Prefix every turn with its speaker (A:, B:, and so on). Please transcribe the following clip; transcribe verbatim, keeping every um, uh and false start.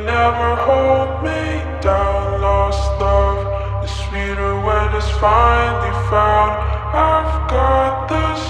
A: never hold me down. Lost love is sweeter when it's finally found. I've got the